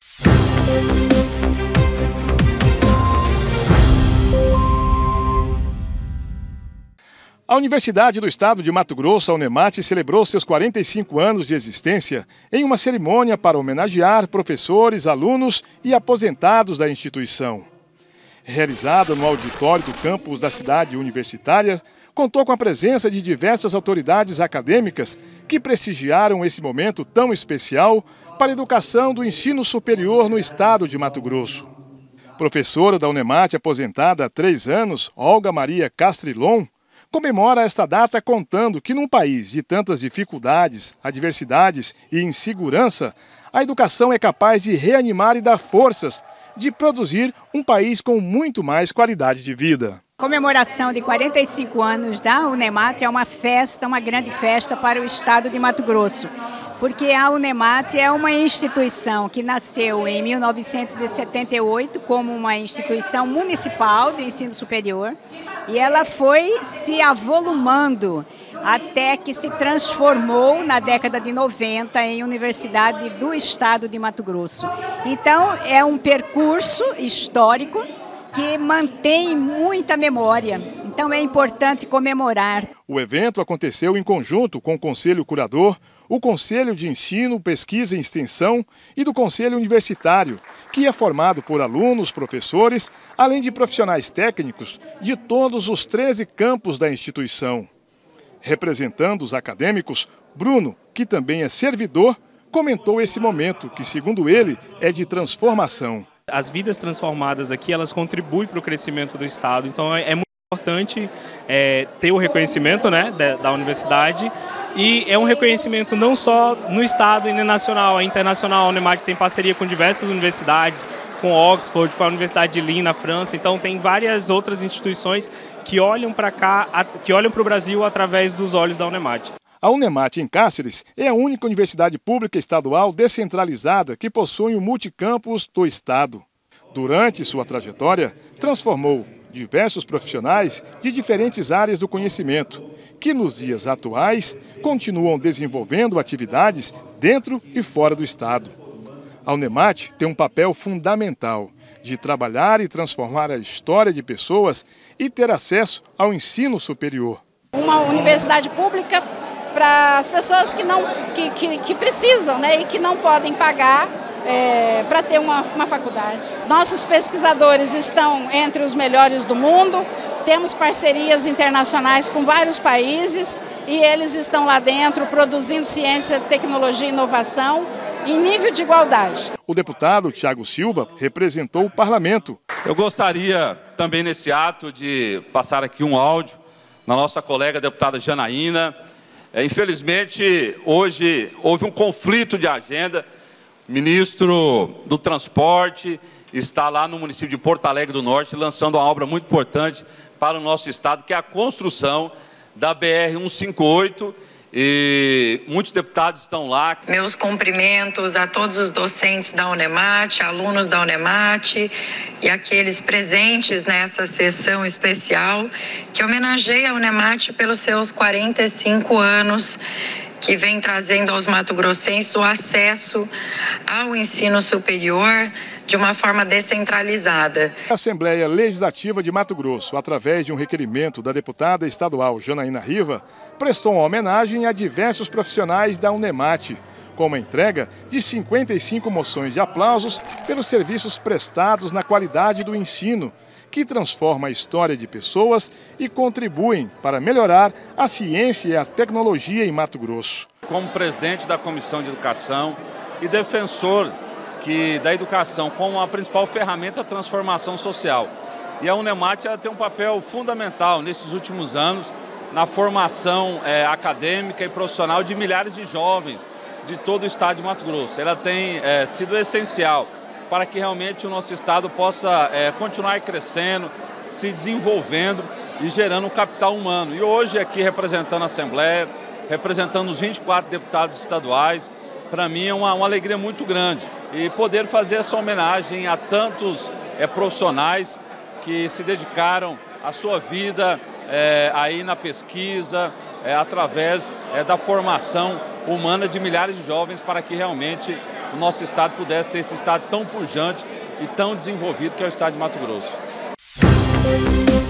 A Universidade do Estado de Mato Grosso, a UNEMAT, celebrou seus 45 anos de existência em uma cerimônia para homenagear professores, alunos e aposentados da instituição. Realizada no auditório do campus da cidade universitária, contou com a presença de diversas autoridades acadêmicas que prestigiaram esse momento tão especial para a educação do ensino superior no estado de Mato Grosso. Professora da UNEMAT, aposentada há 3 anos, Olga Maria Castrilon, comemora esta data contando que num país de tantas dificuldades, adversidades e insegurança, a educação é capaz de reanimar e dar forças de produzir um país com muito mais qualidade de vida. A comemoração de 45 anos da UNEMAT é uma festa, uma grande festa para o estado de Mato Grosso, porque a UNEMAT é uma instituição que nasceu em 1978 como uma instituição municipal de ensino superior e ela foi se avolumando até que se transformou na década de 90 em Universidade do Estado de Mato Grosso. Então é um percurso histórico que mantém muita memória. Então é importante comemorar. O evento aconteceu em conjunto com o Conselho Curador, o Conselho de Ensino, Pesquisa e Extensão e do Conselho Universitário, que é formado por alunos, professores, além de profissionais técnicos de todos os 13 campos da instituição. Representando os acadêmicos, Bruno, que também é servidor, comentou esse momento, que segundo ele é de transformação. As vidas transformadas aqui, elas contribuem para o crescimento do estado, então é muito importante ter o reconhecimento, né, da universidade, e é um reconhecimento não só no estado e nacional, é internacional. A UNEMAT tem parceria com diversas universidades, com Oxford, com a Universidade de Lille na França, então tem várias outras instituições que olham para cá, que olham para o Brasil através dos olhos da UNEMAT. A UNEMAT em Cáceres é a única universidade pública estadual descentralizada que possui um multicampus do estado. Durante sua trajetória, transformou diversos profissionais de diferentes áreas do conhecimento, que nos dias atuais continuam desenvolvendo atividades dentro e fora do estado. A UNEMAT tem um papel fundamental de trabalhar e transformar a história de pessoas e ter acesso ao ensino superior. Uma universidade pública para as pessoas que precisam, né, e que não podem pagar para ter uma faculdade. Nossos pesquisadores estão entre os melhores do mundo, temos parcerias internacionais com vários países e eles estão lá dentro produzindo ciência, tecnologia e inovação em nível de igualdade. O deputado Thiago Silva representou o parlamento. Eu gostaria também nesse ato de passar aqui um áudio na nossa colega deputada Janaína. Infelizmente, hoje houve um conflito de agenda. O ministro do Transporte está lá no município de Porto Alegre do Norte lançando uma obra muito importante para o nosso estado, que é a construção da BR-158, e muitos deputados estão lá. Meus cumprimentos a todos os docentes da UNEMAT, alunos da UNEMAT e aqueles presentes nessa sessão especial que homenageia a UNEMAT pelos seus 45 anos, que vem trazendo aos mato-grossenses o acesso ao ensino superior de uma forma descentralizada. A Assembleia Legislativa de Mato Grosso, através de um requerimento da deputada estadual Janaína Riva, prestou uma homenagem a diversos profissionais da UNEMAT, com a entrega de 55 moções de aplausos pelos serviços prestados na qualidade do ensino, que transforma a história de pessoas e contribuem para melhorar a ciência e a tecnologia em Mato Grosso. Como presidente da Comissão de Educação e defensor da educação como a principal ferramenta da transformação social. E a UNEMAT tem um papel fundamental nesses últimos anos na formação acadêmica e profissional de milhares de jovens de todo o estado de Mato Grosso. Ela tem sido essencial para que realmente o nosso estado possa continuar crescendo, se desenvolvendo e gerando um capital humano. E hoje aqui representando a Assembleia, representando os 24 deputados estaduais, para mim é uma alegria muito grande. E poder fazer essa homenagem a tantos profissionais que se dedicaram a sua vida aí na pesquisa, através da formação humana de milhares de jovens, para que realmente o nosso estado pudesse ser esse estado tão pujante e tão desenvolvido que é o estado de Mato Grosso.